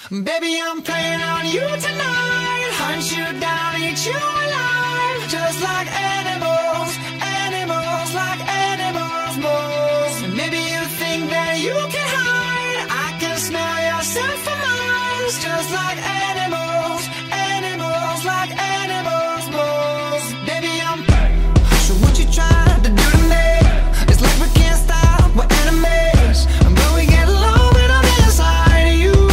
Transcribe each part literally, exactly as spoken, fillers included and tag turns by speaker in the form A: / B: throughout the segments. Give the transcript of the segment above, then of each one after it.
A: Baby, I'm playing on you tonight. Hunt you down, eat you alive. Just like animals, animals, like animals, moles. Maybe you think that you can hide. I can smell yourself from miles. Just like animals, animals, like animals, moles. Baby, I'm so what you trying to do to me? It's like we can't stop, we're enemies, but we get along when I'm inside of you.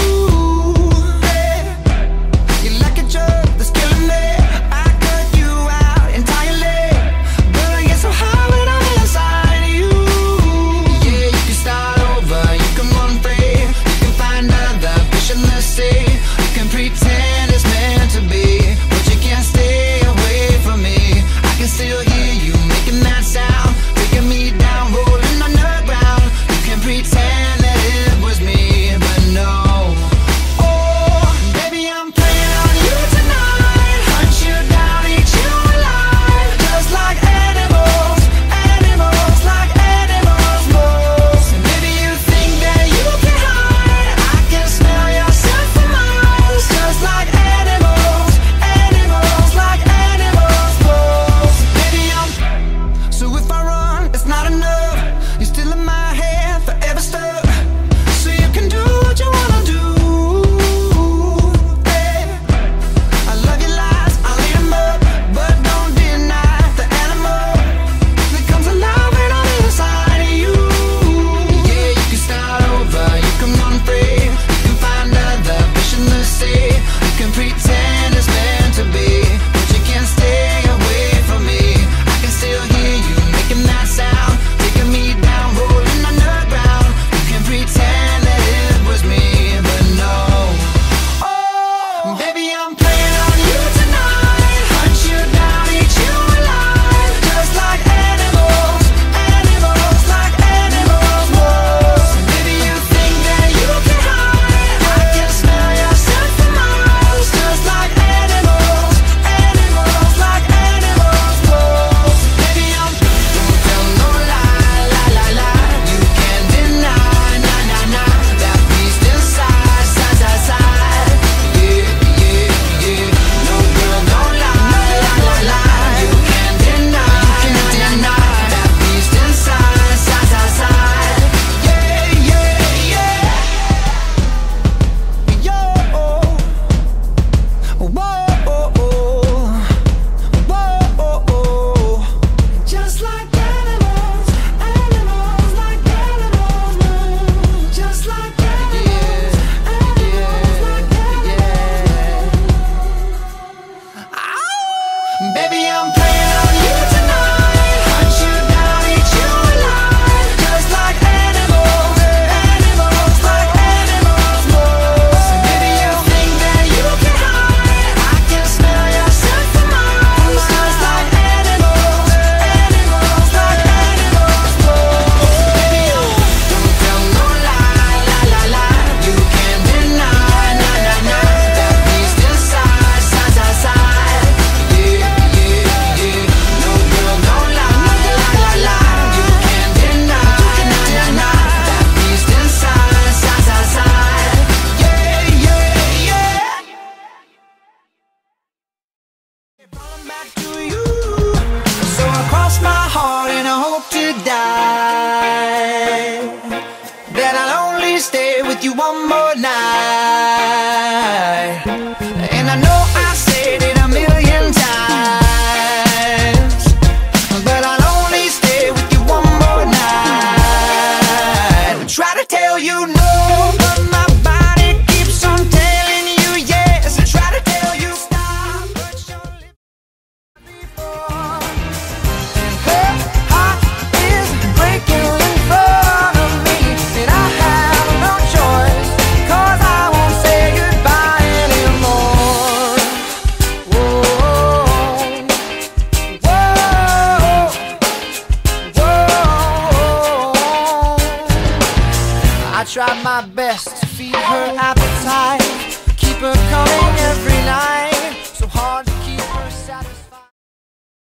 A: You one more night, and I know I said it a million times, but I'll only stay with you one more night. I try to tell you no, but my body keeps on telling you yes. I try to tell you stop, but your lips before, and her heart is breaking in front of me, and I have no choice, 'cause I won't say goodbye anymore. Whoa, whoa, whoa. I tried my best to feed her appetite, keep her coming every night.